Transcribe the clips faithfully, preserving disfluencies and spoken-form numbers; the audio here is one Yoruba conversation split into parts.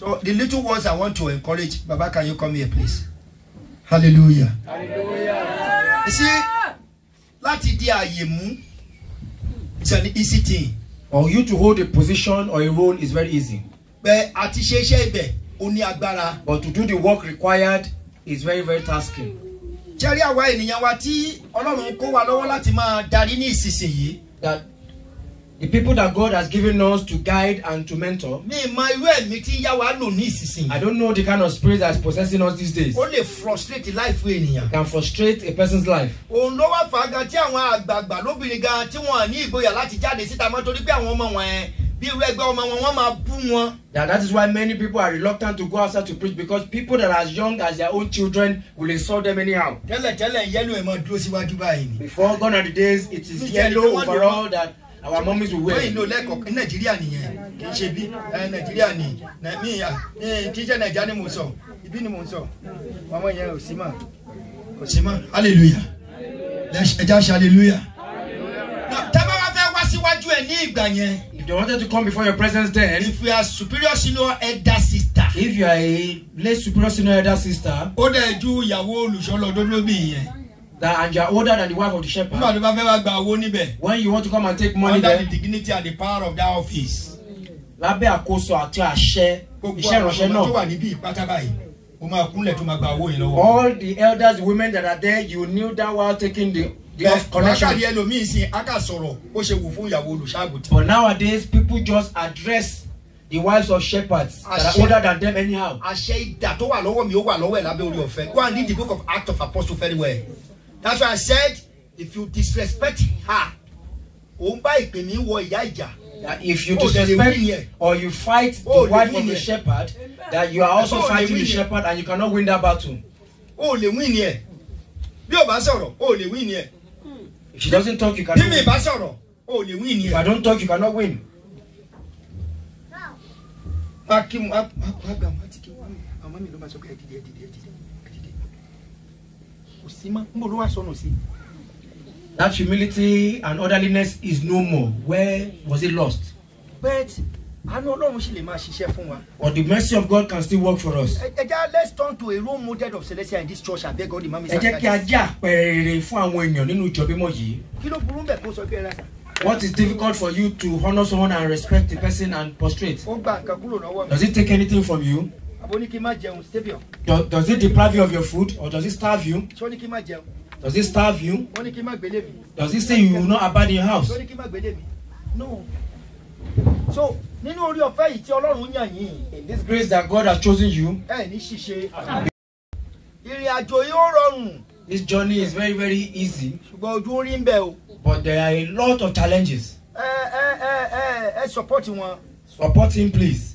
So the little ones I want to encourage, Baba, can you come here, please? Hallelujah. Hallelujah. You see, láti di àyè mú, it's an easy thing. For you to hold a position or a role is very easy. But àti ṣe iṣẹ́ ibẹ̀, ó ní agbára. But to do the work required is very, very tasking. Jẹ́rí àwa ènìyàn wa tí Ọlọ́run kó wa lọ́wọ́ láti máa darí ní ìsinsìnyí. That the people that God has given us to guide and to mentor, Mi mọ irú ẹ̀mí tí yá wa lò ní ìsinsìnyí. I don't know the kind of spirit that is possessing us these days. Ó lè frustrate life ènìyàn. Can frustrate a person's life. Òun ló wá fà á gan tí àwọn àgbààgbà lóbìnrin gan tí wọ́n ní ìgboyà láti jáde síta mọ́ torí pé àwọn ọmọ wọn ẹ̀ bí irú ẹgbẹ́ ọmọ wọn wọ́n máa bú wọn. Yeah, that is why many people are reluctant to go outside to preach, because people that are as young as their own children will insult them anyhow. Tẹ́lẹ̀ tẹ́lẹ̀ yẹ́lò ẹ̀ máa dúró síwájú báyìí ni. Before gone are the days, it is yellow overall that our mummies will wear. Wọ́n ìlú lẹ́kọ̀ọ́ Nàìjíríà nìyẹn kì í ṣe bí Nàìjíríà ni kì í ṣe Nàìjíríà ni mo sọ ibi ni mo sọ àwọn yẹn ò sí mà kò sí mà hallelujah ẹja ṣe hallelujah. Tẹ́lẹ̀ wá fẹ́ wá síwájú ẹ̀ ní ìgbà yẹn. If they wanted to come before your presence then, if you are superior senior elder sister, if you are a late superior senior elder sister, ó dẹ̀ ju ìyàwó olùṣọ́lọ́dọ́dọ́bì yẹn. that and you are older than the wife of the shepherd, Nígbà tó bá fẹ́ wá gba owó níbẹ̀. when you want to come and take money Under there, the dignity and the power of that office. lábẹ́ àkóso àti àṣẹ iṣẹ́ ìránṣẹ́ Gbogbo àwọn tó náà, wà níbí ìpátá báyìí, ó máa kúnlẹ̀ tó máa gba owó yẹn lọ́wọ́. all the elders, the women that are there, you kneel down while taking the the Wákàtí connection. ẹlòmíì sí Aka sọ̀rọ̀ ó ṣe wù fún ìyàwó olùṣàgùtì. But nowadays, people just address the wives of shepherds that are older than them anyhow. Àṣẹ ìdà tó wà lọ́wọ́ mi ó wà lọ́wọ́ ẹ̀ lábẹ́ orí ọ̀fẹ́. Go and read the book of Acts of Apostles very well. That's why I said if you disrespect her, òun bá ìpè mí wọ ìyá ìjà. That if you Oh, they will win disrespect here. or you fight the Oh, they wife win of the here. shepherd, that you are also Oh, they fighting win the here. shepherd and you cannot win that battle. Ó lè win yẹn. Bí o bá sọ̀rọ̀, ó lè win yẹn. If she doesn't talk, you Bí cannot mi win. bá sọ̀rọ̀, ó lè win If I yẹn. don't talk, you cannot win. Akim agba ma ti ki àwọn mi ló máa sọ pé ẹdìdì ẹdìdì ẹdìdì ẹdìdì kò sí mọ́ n bò ló wá sọnù sí. That humility and orderliness is no more. Where was it lost? But àánú Ọlọ́run sì lè máa ṣiṣẹ́ fún wa. Or the mercy of God can still work for us. Ẹ jẹ́ let's turn to a role model of Celestia in this church and beg God the mami Ẹ jẹ́ kí a jẹ́ àpẹẹrẹ rere fún àwọn èèyàn nínú ìjọ mímọ́ yìí. kí ló burú bẹ̀ kó sọ pé ẹ rásà. What is difficult for you to honor someone and respect the person and prostrate? Ó gba nǹkan kúrò lọ́wọ́ mi. Does it take anything from you? Àbó ní kí n má jẹun stadium. Do, does it deprive you of your food or does it starve you? Ṣé ó ní kí n má jẹun? Does it starve you? Wọ́n ní kí n má gbélé mi. Does it say you will not abide in your house? Ṣé ó ní kí n má gbélé mi? No. So nínú orí ọ̀fẹ́ yìí tí Ọlọ́run yàn yín. In this grace that God has chosen you, Ẹ ní ṣíṣe. Ìrìn àjò yìí ó rọrùn. this journey is very, very easy, Ṣùgbọ́n ojú orí ń bẹ o. but there are a lot of challenges. Ẹ ẹ ẹ ẹ ẹ support wọn. Support him, please.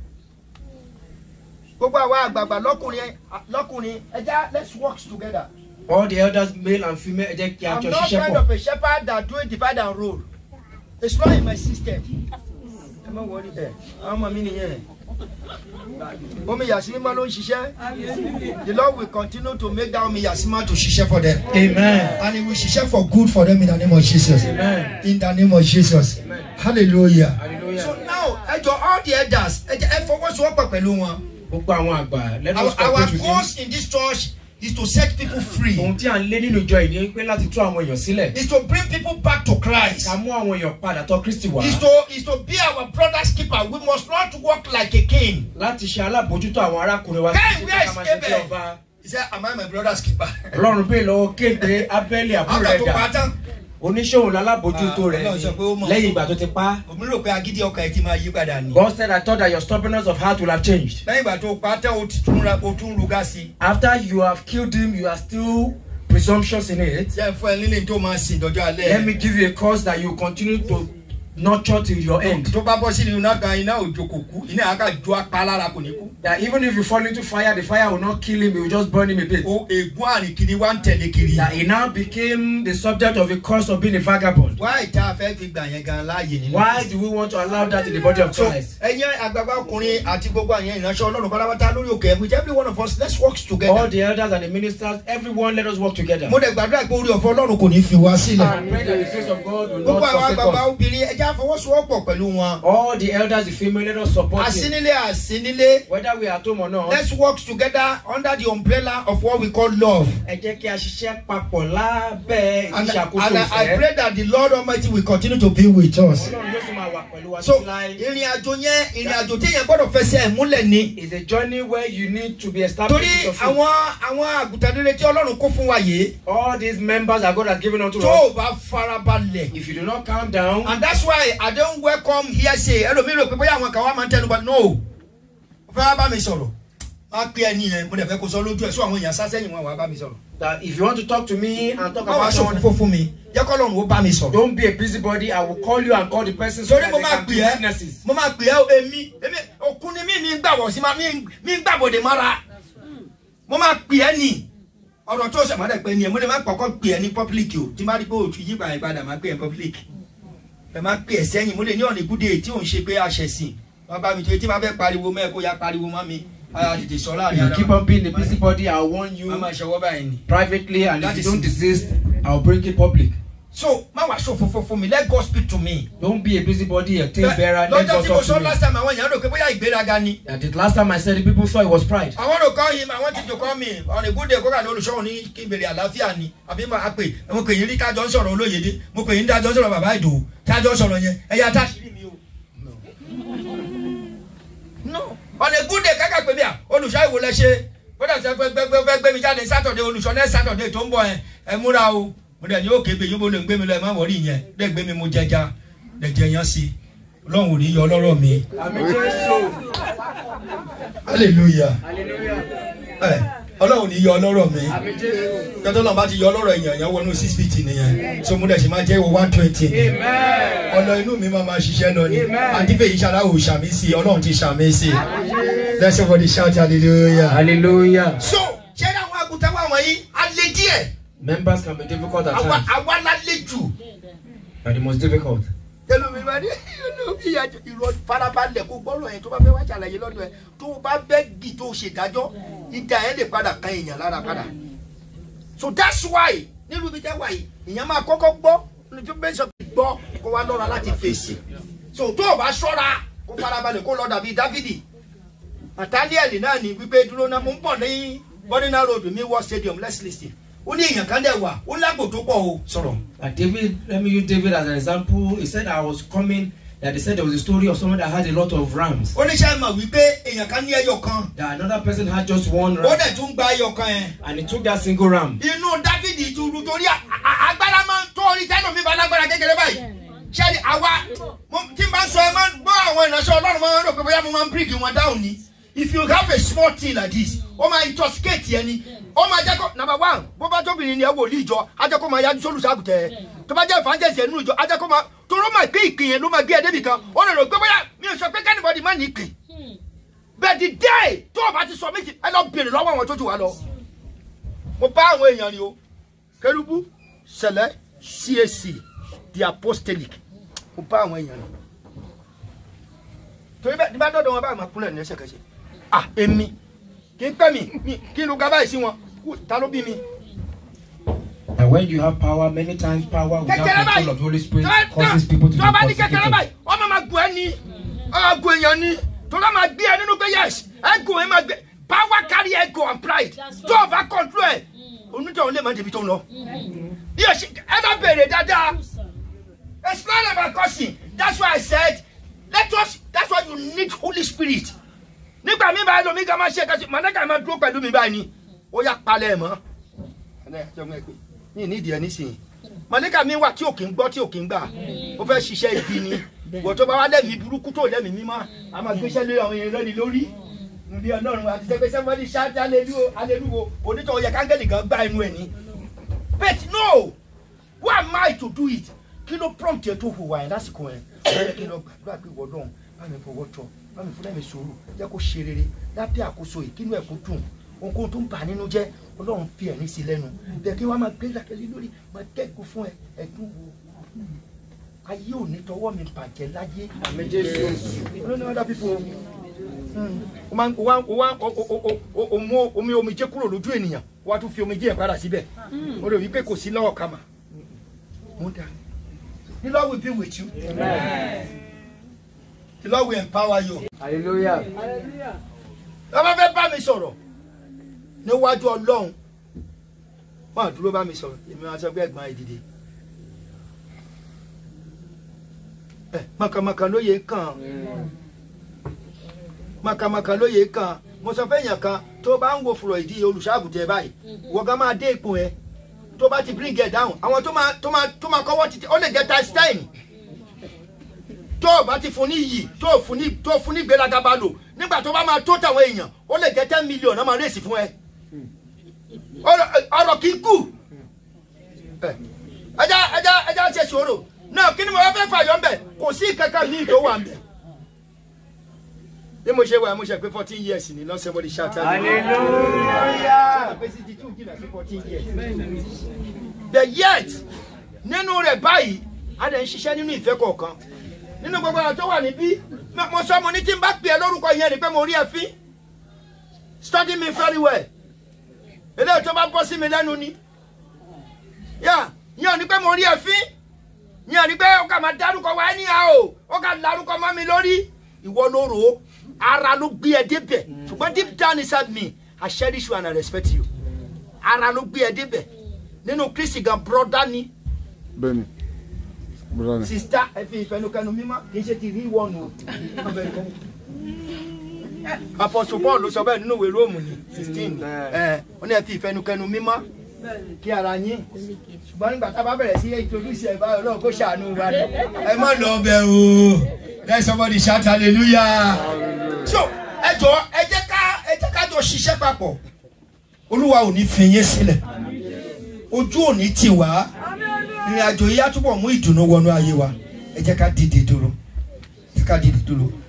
Gbogbo àwa àgbààgbà lọ́kùnrin lọ́kùnrin ẹja let's work together. All the elders, male and female, ẹ jẹ́ kí a I'm jọ not ṣiṣẹ́ kind pọ̀. of a shepherd that doing divide and rule. It's not in my system. Ẹ má wọlé ẹ àwọn ọmọ mi nìyẹn. Omi Yasima ló ń ṣiṣẹ́. The Lord will continue to make that Omi Yasima to ṣiṣẹ́ for them. Amen. And He will ṣiṣẹ́ for good for them in the name of Jesus. Amen. In the name of Jesus. Amen. Hallelujah. Hallelujah. So now, ẹ jọ all the elders, ẹ jẹ́ ẹ fọwọ́sowọ́pọ̀ pẹ̀lú wọn. Gbogbo àwọn àgbà, let Our, us our cooperate with him. goals in this church is to set people free. Ohun tí à ń lé nínú ìjọ yìí ni pé láti tú àwọn èèyàn sílẹ̀. Is to bring people back to Christ. Ká mú àwọn èèyàn padà tọ̀ Kristi wá. Is to is to be our brother's keeper. We must not walk like a king. Láti ṣe alábòójútó àwọn arákùnrin wa. Cain, where is Ká máa ṣe bí Abel? ọba. He said, "Am I my brother's keeper?" Ọlọ́run bèèrè lọ́wọ́ Kéde Ábẹ́lì àbúrò After rẹ̀ to dà. pattern, Oníṣòwò lálábòójútó rẹ̀ Ọlọ́run sọ pé ó ni mọ̀. lẹ́yìn ìgbà tó ti pa. omi rò pé agídí ọkàn ẹ ti máa yí padà ni. God said, I thought that your stubbornness of heart will have changed. Lẹ́yìn ìgbà tó pa tẹ́ o ti tún ra o tún ruga sí. After you have killed him, you are still presumptuous in it. Jẹ́ fún ẹ nílé tó máa sìn dọ́jọ́ alẹ́. Let me give you a cause that you continue to nurture till your end. Tó bá bọ́ sí ni iná kan iná òjò kò kú iná àká ju apá lára kò ní kú. That even if you fall into fire, the fire will not kill him, it will just burn him a bit. O ègún àrìnkiri wá ń tẹ̀lé kiri. That he now became the subject of a curse of being a vagabond. Wá ìta fẹ́ fi gbà yẹn gan láàyè nínú. Why do we want to allow that in the body of So Christ? ẹ̀yin àgbàgbà ọkùnrin àti gbogbo àyẹn ìránṣẹ́ Ọlọ́run pátápátá lórí òkè ẹ̀mí every one of us let's work All together. the elders and the ministers, everyone, let us work together. Mo dẹ̀ gbàdúrà pé orí ọ̀fọ̀ Ọlọ́run kò ní fi wá sílẹ̀. And pray that the grace of God will Gbogbo not àwọn forsake àgbàgbà us. obìnrin ẹja ká fọwọ́sowọ́pọ̀ pẹ̀lú wọn. All the elders, the female, let us support him. Àsínílé àsínílé. Whether we are at home or not. Let's work together under the umbrella of what we call love. Ẹ jẹ́ kí a ṣiṣẹ́ papọ̀ lábẹ́ And, ìṣàkóso and I ìfẹ́. pray that the Lord Almighty will continue to be with us. Ọlọ́run yóò sì máa wà pẹ̀lú wa So títí láé. ìrìn àjò yẹn ìrìn àjò téèyàn gbọ́dọ̀ fẹsẹ̀ ẹ̀ múlẹ̀ ni. It's a journey where you need to be established. Torí with your faith. àwọn àwọn àgùntàn rere tí Ọlọ́run kó fún wa yìí. All these members that God has given unto Tó us. o bá farabalẹ̀. If you do not calm down. And that's why I don't welcome hearsay. Ẹlòmíì rò pé bóyá àwọn kan wá máa ń tẹnu bá no. Ó fẹ́ wá bá mi sọ̀rọ̀. Má pé ẹni yẹn mo dẹ̀ fẹ́ kó sọ lójú ẹ̀ sọ àwọn èèyàn sásẹ́yìn wọn wá bá mi sọ̀rọ̀. That if you want to talk to me and talk Má wá about someone, sọ̀fọ̀ fún mi. Jẹ́ kọ́ lọ́run ó bá mi sọ̀rọ̀. don't be a busybody. I will call you and call the person so Torí that mo they máa can pè be ẹ́. witnesses. Mo máa pè ẹ́ èmi. Èmi òkun ni mí mi ń gbàwọ̀ sí ma mi ń gbàbọ̀dé mọ́ra. Mo máa pè ẹ́ nì. Ọ̀rọ̀ tó ṣe àmọ́dé pé ni ẹ̀ mo lè má kọ́kọ́ pè ẹ́ ní public o. Tí má rí pé òtún yí padà padà máa pè ẹ́ public. Ẹ má pè ẹ́ sẹ́yìn mo lè ní ọ̀nà ìbúdé tí òun ṣe pé àṣẹ̀sìn. Wọ́n bá mi tó tí máa fẹ́ pariwo mẹ́ kó ya pariwo mọ́ mi. If you keep on being a busybody, I will warn you privately, and if you don't desist, I will bring it public. So, má wá sọ fúnfún fún mi. Let God speak to me. Don't be a busybody, a tail bearer. Let Lọ́jọ́ God tí mo talk sọ to me. last time àwọn èèyàn rò pé bóyá ìgbéraga ni. And the last time I said it, people thought it was pride. I want to call him. I want him to call me. On a good day, kókà ní olùṣọ́wọ́ ní kí n bèrè àlàáfíà ni. Àbí máa pè mo pè yín rí tájọ́ ń sọ̀rọ̀ Olóyèdé. Mo pè yín tájọ́ ń sọ̀rọ̀ Bàbá Ìdòwú. Tájọ́ ń sọ̀rọ̀ yẹn. Ẹ̀yà táṣìírí mi o. No. On a good day, kákà pè mí à. Olùṣọ́ ìwò lẹ ṣe. Bọ́dà sẹ́ fẹ́ gbẹ́ gbẹ́ gbé mi jáde Sátọ̀dé olùṣọ́ ní Sátọ̀dé tó ń bọ̀ ẹ̀ ẹ̀ múra o. Mo dẹ̀ ní òkè bẹ́ẹ̀ yóò bó lè gbé mi lọ ẹ̀ má wọ̀rí yẹn. Dẹ́ gbé mi mo jẹja. Dẹ̀ jẹ yẹn sí. Ọlọ́run ò ní yọ ọlọ́rọ̀ mi. Hallelujah. Ẹ Ọlọ́run ò ní yọ ọlọ́rọ̀ mi. Kẹ́tọ́ náà bá ti yọ ọlọ́rọ̀ èèyàn yẹn wọnú six fifty nìyẹn. So mo dẹ̀ ṣe máa jẹ́ ìwọ one twenty. Ọ̀nà inú mi máa ma ṣiṣẹ́ lọ ni. Àdìbẹ̀ yìí ṣàlàyé òṣàmì sí Ọlọ́run ti ṣàmì sí. Let's everybody shout hallelujah. Hallelujah. So ṣé àwọn àgùntàn wà wọ̀nyí alẹ́ díẹ̀? Members can be difficult at Àwa times. àwa lálẹ́ jù. But the most difficult. Tẹ́lẹ̀ mi máa ní ìyàjọ ìrọ̀ farabalẹ̀ kó gbọ́rọ̀ yẹn tó bá fẹ́ wá ṣàlàyé lọ́dọ̀ ẹ̀ tó o bá bẹ́ gì tó o ṣèdájọ́ ìdá ẹ̀ lè padà kan èèyàn lára padà. So that's why nílùú ibi tẹ́ wà yìí èèyàn máa kọ́kọ́ gbọ́ ní tó bẹ́ẹ̀ sọ pé gbọ́ kó wá lọ́ra láti fèsì. So tó o bá ṣọ́ra kó farabalẹ̀ kó lọ dàbí Dávidi. Nathaniel náà ní wípé dúró náà mo ń bọ̀ ní Bọ́dínà road mi wọ stadium let's listen. Ó ní èèyàn kan dẹ̀ wà ó lágbo tó pọ̀ o sọ̀rọ̀. And David, let me use David as an example. He said I was coming, that they said there was a story of someone that had a lot of rams. Oníṣẹ́ mọ̀ wípé èèyàn kan ní ẹyọ kan. That another person had just one Ó ram. dẹ̀ tún gba ẹyọ kan yẹn. And he took that single ram. Inú Dávidi túrú torí agbára máa ń tó orí tẹ́lọ̀ mi bá lágbára kékeré báyìí. Ṣé ni àwa tí n bá sọ ẹ máa ń gbọ́ àwọn ìránṣẹ́ Ọlọ́run máa ń rò pé bóyá mo máa ń bíríkì wọn dáhùn ni. If you have a small thing like this, ó máa intoxicate yẹn ni. Ó máa jẹ́ kó number one bó bá tóbìnrin ni ẹ wò ní ìjọ á jẹ́ kó máa yájú sólùsàgùtẹ̀ ẹ̀. Tó bá jẹ́ evangelist ẹ̀ nínú ìjọ á jẹ́ kó máa toró máa gbé ìpín yẹn ló máa gbé ẹ débì kan. Ó lè rò pé bóyá mi ò sọ pé kẹ́nìbọ̀dì má ní ìpín. But the day tó o bá ti sọ méjì ẹ lọ bèrè lọ́wọ́ àwọn tó jù wá lọ. Mo bá àwọn èèyàn ni o. Kérúbù Sẹ̀lẹ̀ C A C the apostolic. Mo bá àwọn èèyàn ni. Torí bẹ́ẹ̀ ní bá dọ́dọ̀ wọn báyìí máa kúnlẹ̀ ní ẹsẹ̀kẹsẹ̀. Ah èmi kí n pẹ́ mi kí n lu gaba ìsí wọn ta ló bí mi. And when you have power, many times power without control of the Holy Spirit causes people to be tó bá ní kékeré persecuted. báyìí ọmọ máa gùn ẹ ní ọmọ gùn èèyàn ní tó bá máa gbé ẹ nínú pé yes ẹ gùn ẹ máa gbé power carry ego and pride tó o bá control ẹ onítọ̀hún lè má débi tó ń lọ. bí o ṣe ẹ má béèrè dáadáa it's not about cursing that's why I said let us that's why you need Holy Spirit. Nígbà mi báyìí lomi ká máa ṣe kásì mọ̀nẹ́kà máa dúró pẹ̀lú mi báyìí ni ó yà palẹ̀ mọ́. ní ìnídìí ẹ nísìnyí mọ̀nẹ́kà mi wà tí ò kí ń gbọ́ tí ò kí ń gbà ó fẹ́ ṣiṣẹ́ ibi ni wọ́n tó bá wá lẹ́mìí burúkú tó lẹ́mìí mímọ́ a máa gbéṣẹ́ lé àwọn èèyàn lẹ́ni lórí níbi Ọlọ́run àti sẹ́gbẹ́ sẹ́fọ́dí ṣáájú alẹ́lúwo onítọ̀ yẹ kángẹ́lì kan gbá inú ẹ̀ ní. But no who am I to do it kí ló prompt ẹ tó hùwà ẹ̀ lásìkò ẹ̀ ẹ̀ kí ló gbàgbà pé wọ́n dọ̀hún báyìí fọwọ́ tọ́ bámi fún lẹ́mi sòrò jẹ́ kó ṣe rere lábẹ́ àkóso ìkínú ẹ̀kú dùn ohunkóhun tó ń bà nínú jẹ́ Ọlọ́run fi ẹ̀rín sí lẹ́nu bẹ́ẹ̀ kí wọ́n máa gbé lákẹ́lẹ́ lórí máa kẹ́kọ̀ọ́ fún ẹ ẹ̀dùn wo ayé ò ní tọwọ́ mi bàjẹ́ láyé. o mú omi omijé kúrò lójú ènìyàn wọ́n á tún fi omijé ẹ̀ padà síbẹ̀ o lè wí pé kò sí lọ́wọ́ kama. The Lord will be with you. Amen. The Lord will empower you. Hallelujah. Hallelujah. Bàbá fẹ́ bá mi sọ̀rọ̀ níwájú Ọlọ́run. Má dúró bá mi sọ̀rọ̀. Èmi máa sọ pé ẹ̀gbọ́n ìdìde. Ẹ màkàmàkà lóye kan. Màkàmàkà lóye kan. Mo sọ fẹ́ yàn kan tó bá ń wo fùrọ̀ ìdí olùṣàgùtẹ̀ báyìí. Wọ́n gan máa dé ipò ẹ̀. Tó bá ti bring it down. Àwọn tó máa tó máa tó máa kọ́wọ́ títí ó lè jẹ́ times ten. Tó bá ti fún ní iyì tó fún ní tó fún ní gbéraga bá lò nígbà tó bá máa tó tàwọn èèyàn ó lè jẹ́ ten million náà máa rèsì fún ẹ. Ọ̀rọ̀ kì í kù. Ẹja ẹja ẹja ṣe sòrò náà kí ni mo bá fẹ́ fàyọ̀ ńbẹ̀ kò sí kankan ní ìtò wà ńbẹ̀. Bí mo ṣe wà mo ṣe pé fourteen years ni lọ somebody shout hallelujah. But yet nínú rẹ̀ báyìí a lè ń ṣiṣẹ́ nínú ìfẹ́ kọ̀ọ̀kan. Nínú gbogbo àwọn tó wà níbí mo sọ mo ní tí n bá pè é lórúkọ yẹn ni pé mo rí ẹ fín. Study me very well. Eléyìí tó bá bọ́ sí mi lẹ́nu ni. Yà yẹn ò ní pé mo rí ẹ fín. Yẹn ò ní pé ó kà máa dárúkọ wá ní a o. Ó kà lárúkọ mọ́ mi lórí. Ìwọ ló rò ó. Ara ló gbé ẹ débẹ̀. Ṣùgbọ́n deep down inside me, I cherish you and I respect you. Ara ló gbé ẹ débẹ̀. Nínú Kristi gan brother ni. Bẹ́ẹ̀ni. Brother. Sister ẹ fi ìfẹnukẹnu mímọ́ kì í ṣe ti rí wọnù o. Apostle Paul ló sọ bẹ́ẹ̀ nínú ìwé Róòmù ní sixteen. Ẹ ó ní ẹ fi ìfẹnukẹnu mímọ́ kí ara yín. Ṣùgbọ́n nígbà tá a bá bẹ̀rẹ̀ sí introduce ẹ̀ báyọ̀ náà kó ṣàánú wa ni. Ẹ má lọ bẹ̀ o. Let somebody shout hallelujah. So ẹ jọ ẹ jẹ́ ká ẹ jẹ́ ká jọ ṣiṣẹ́ papọ̀. Olúwa ò ní fi yín sílẹ̀. Ojú ò ní tì wá. Ìrìn àjò yìí á túbọ̀ mú ìdùnnú wọnú ayé wa. Ẹ jẹ́ ká dìde dúró. Ẹ jẹ́ ká dìde dúró.